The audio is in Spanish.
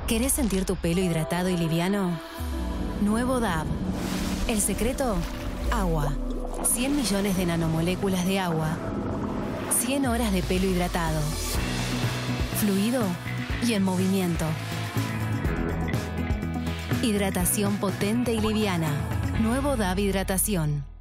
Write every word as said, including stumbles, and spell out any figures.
¿Querés sentir tu pelo hidratado y liviano? Nuevo D A B. El secreto, agua. cien millones de nanomoléculas de agua. cien horas de pelo hidratado. Fluido y en movimiento. Hidratación potente y liviana. Nuevo D A B Hidratación.